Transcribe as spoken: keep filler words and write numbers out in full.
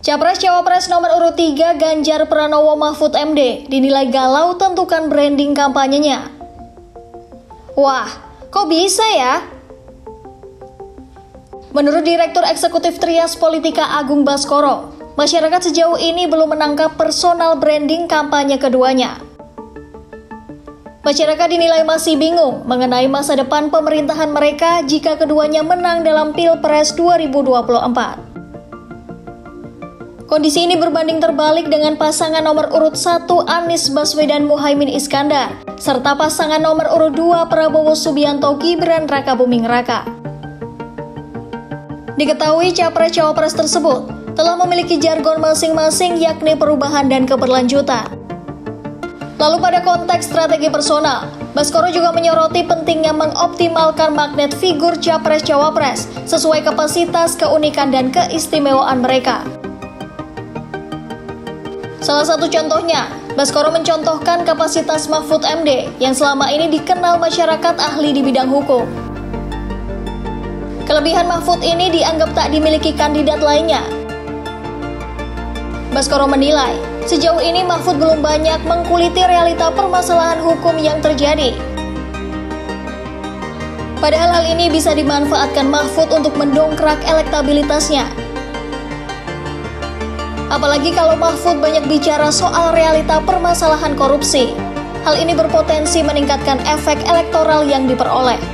Capres-Cawapres nomor urut tiga Ganjar Pranowo Mahfud M D dinilai galau tentukan branding kampanyenya. Wah, kok bisa ya? Menurut Direktur Eksekutif Trias Politika Agung Baskoro, masyarakat sejauh ini belum menangkap personal branding kampanye keduanya. Masyarakat dinilai masih bingung mengenai masa depan pemerintahan mereka jika keduanya menang dalam Pilpres dua ribu dua puluh empat. Kondisi ini berbanding terbalik dengan pasangan nomor urut satu Anies Baswedan Muhaimin Iskandar, serta pasangan nomor urut dua Prabowo Subianto Gibran Rakabuming Raka. Diketahui capres-cawapres tersebut telah memiliki jargon masing-masing yakni perubahan dan keberlanjutan. Lalu pada konteks strategi personal, Baskoro juga menyoroti pentingnya mengoptimalkan magnet figur capres-cawapres sesuai kapasitas, keunikan, dan keistimewaan mereka. Salah satu contohnya, Baskoro mencontohkan kapasitas Mahfud M D yang selama ini dikenal masyarakat ahli di bidang hukum. Kelebihan Mahfud ini dianggap tak dimiliki kandidat lainnya. Baskoro menilai, sejauh ini Mahfud belum banyak mengkuliti realita permasalahan hukum yang terjadi. Padahal hal ini bisa dimanfaatkan Mahfud untuk mendongkrak elektabilitasnya. Apalagi kalau Mahfud banyak bicara soal realita permasalahan korupsi. Hal ini berpotensi meningkatkan efek elektoral yang diperoleh.